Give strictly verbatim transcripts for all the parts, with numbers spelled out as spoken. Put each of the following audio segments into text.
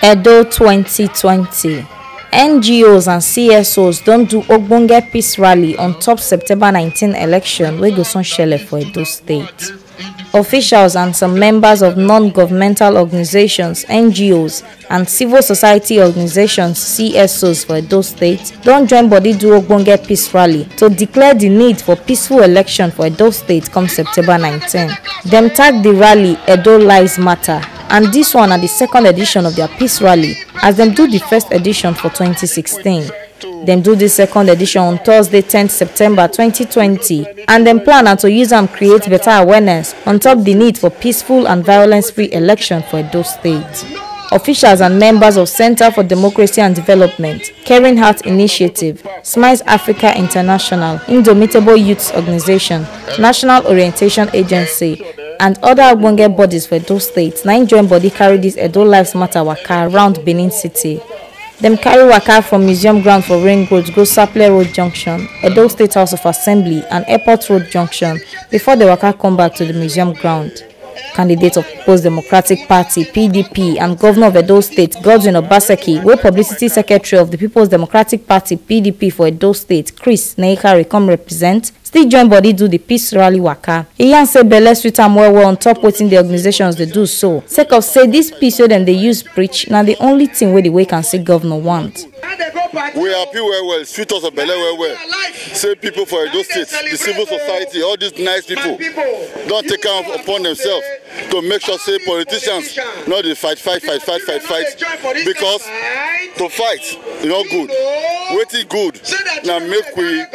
Edo twenty twenty. N G Os and C S Os don't do ogbonge peace rally on top September nineteenth election wey go soon shele for Edo State. Officials and some members of non-governmental organizations, N G Os, and civil society organizations, C S Os, for Edo State don join body do ogbonge peace rally to declare the need for peaceful election for Edo State come September nineteenth. Dem tag the rally Edo Lives Matter, and this one na the second edition of their peace rally as dem do the first edition for twenty sixteen. Dem do the second edition on Thursday tenth September twenty twenty, and dem plan na to use am create better awareness on top the need for peaceful and violence-free election for Edo State. Officials and members of Center for Democracy and Development, Caring Heart Initiative, Smiles Africa International, Indomitable Youth Organization, National Orientation Agency, and other ogbonge bodies for Edo State na im join body carry this Edo Lives Matter waka around Benin City. Dem carry waka from Museum Ground for Ring Road go Saple Road Junction, Edo State House of Assembly, and Airport Road Junction before the waka come back to the Museum Ground. Candidate of People's Democratic Party (P D P) and Governor of Edo State Godwin Obaseki, wey Publicity Secretary of the People's Democratic Party (P D P) for Edo State Chris Neikari come represent, still join body do the peace rally waka. E yarn say belle sweet am well well on top wetin the organizations dey do so, sake of say this peace wey dem dey use preach na the only thing wey the way can see governor want. We happy well well, sweet us of belle well well. Say people for Edo State, the civil society, all these nice people don't take care upon themselves to make sure say politicians not dey fight, fight, fight, fight, fight, fight, because to fight is not good. Wetin good now make we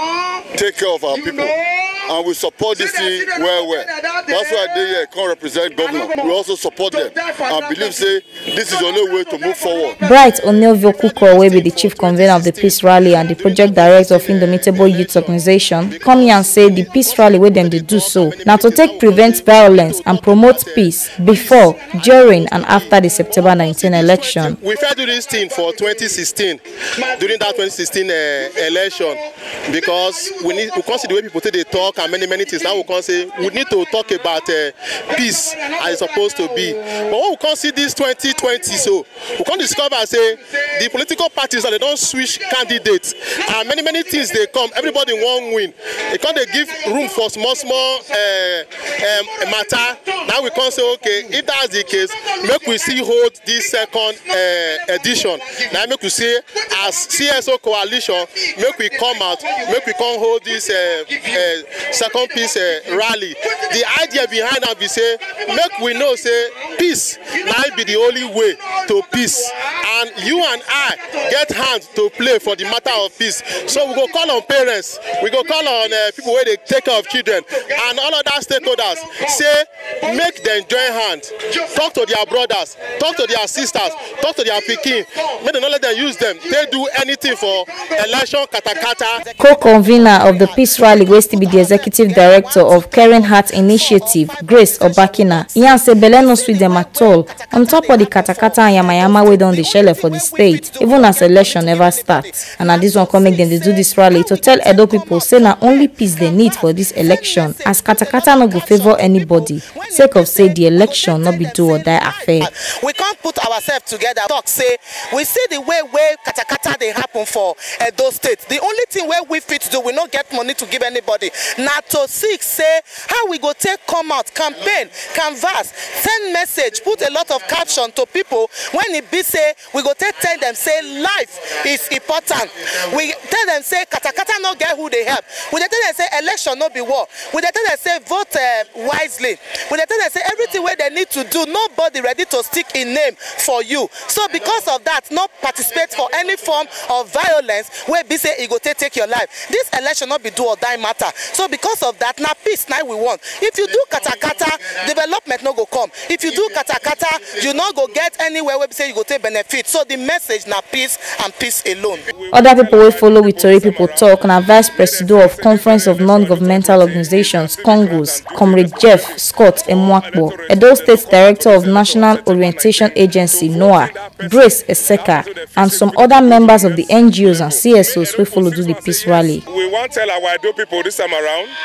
take care of our people, and we support this thing well well. That's why they here come represent governor. We also support them and believe say this is the only way to move forward. Bright Onelvio Kuko, wey be the chief convener of the peace rally and the project director of Indomitable Youth Organization, come here and say the peace rally wey dem dey do so now to take prevent violence and promote peace before, during, and after the September nineteenth election. We tried to do this thing for twenty sixteen, during that twenty sixteen uh, election, because we need we consider the way people take they talk and many many things. Now we can say we need to talk about uh, peace as it's supposed to be. But when we can see this twenty twenty, so we can discover say the political parties that they don't switch candidates and many many things they come. Everybody won't win. They can't they give room for small small uh, um, matter. Now we can say okay, if that's the case, make we see hold this second uh, edition. Now make we say as C S O coalition, make we come out, make we come hold this uh, uh, second peace uh, rally. The idea behind that we say make we know say peace might be the only way to peace, and you and I get hands to play for the matter of peace. So we go call on parents, we go call on uh, people where they take care of children and all of that stakeholders. Say make them join hands, talk to their brothers, talk to their sisters, talk to their pikin. Make them not let them use them. They do anything for election katakata. Co-convener of the peace rally, wey still be the executive director of Caring Heart Initiative, Grace Obakina, e yarn say belle no sweet dem at all on top of the katakata and yamayama wey don dey shele for the state, even as election never start. And na this one come make dem dey do this rally to tell Edo people say na only peace they need for this election, as katakata no go favour anybody, sake of say the election no be do or die affair. We can't put ourselves together talk say we see the way where katakata they happen for Edo State. The only thing where we fit do, we not get money to give anybody. Now to seek say how we go take come out, campaign, canvas, send message, put a lot of caption to people. When it be say we go take tell them say life is important. We tell them say katakata no get who they help. We tell them say election no be war. We tell them say vote uh, wisely. We tell them say everything where they need to do, nobody ready to stick in name for you. So because of that, not participate for any form of violence where be say it go take take your life. This election not be do or die matter. So because of that, now peace now we want. If you do katakata, development no go come. If you do katakata, you not go get anywhere where be say you go take benefit. So the message now peace and peace alone. Other people will follow with Tori people talk. Now Vice President of Conference of Non-Governmental Organizations, Congos, Comrade Jeff Scott Emwakbo, Edo State Director of National Orientation Agency, NOAA, Grace Eseka, and some other members of the N G Os and C S Os will follow do the peace rally. We want to tell our Edo people this time around,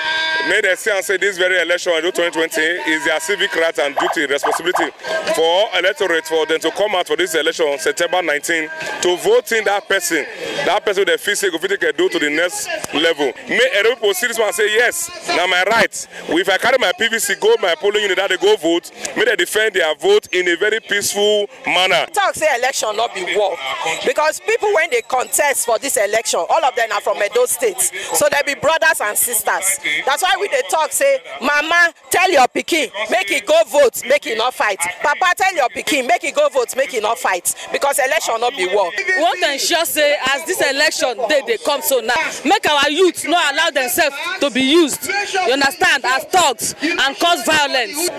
May they say and say this very election in twenty twenty is their civic right and duty, responsibility for electorate for them to come out for this election on September nineteenth to vote in that person. That person they feel say go fit take do to the next level. May a people see this one and say yes, now my right. If I carry my P V C go my polling unit that they go vote, may they defend their vote in a very peaceful manner. Talk say election not be war because people when they contest for this election, all of them are from Edo State, so they be brothers and sisters. That's why we they talk say, Mama, tell your pikin make it go vote, make it not fight. Papa, tell your pikin make it go vote, make it not fight, because election not be war. We want to ensure say as this election day they come so now, make our youth not allow themselves to be used, you understand, as thugs and cause violence.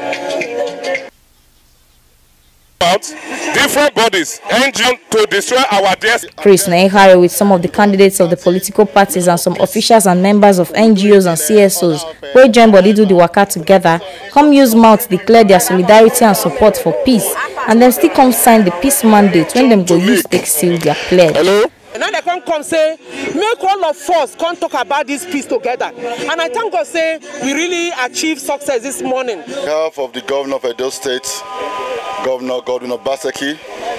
Different bodies engine to destroy our destiny. Chris Naihare with some of the candidates of the political parties and some officials and members of N G Os and C S Os who join body do the waka together, come use mouth declare their solidarity and support for peace, and then still come sign the peace mandate when them go use take seal their pledge. Hello? And now they come come say, make all of us come talk about this peace together. And I thank God say we really achieved success this morning. On behalf of the governor of Edo State, Governor Godwin Obaseki,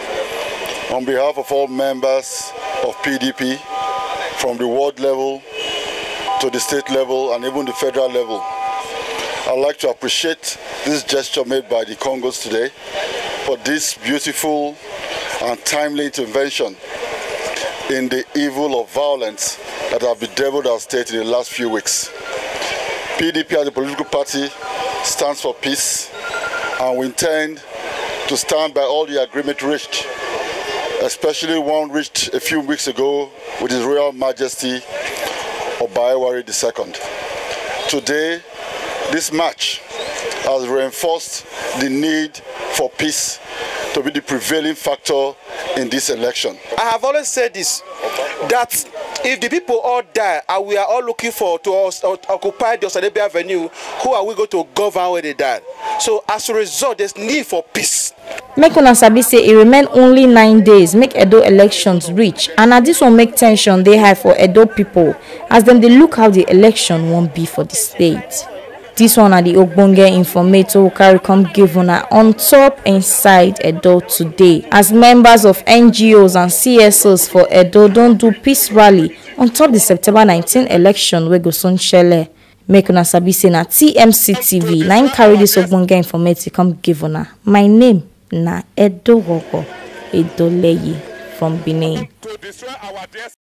on behalf of all members of P D P, from the ward level to the state level and even the federal level, I'd like to appreciate this gesture made by the Congos today for this beautiful and timely intervention in the evil of violence that have bedeviled our state in the last few weeks. P D P as a political party stands for peace, and we intend to stand by all the agreement reached, especially one reached a few weeks ago with His Royal Majesty Obaewari the Second. Today, this march has reinforced the need for peace to be the prevailing factor in this election. I have always said this, that if the people all die and we are all looking for to us, uh, occupy the Osadebe Avenue, who are we going to govern when they die? So as a result, there's need for peace. Make una sabi say it remain only nine days make Edo elections reach, and at this one make tension they high for Edo people as them they look how the election won't be for the state. This one are the Ogbonge informator who carry come give una on top inside Edo today, as members of N G Os and C S Os for Edo don't do peace rally on top the September nineteenth election we go soon shele. Make una sabi say na T M C T V nine carry this Ogbonge informator come give una. My name na Edo Wogo Edoleye from Benin.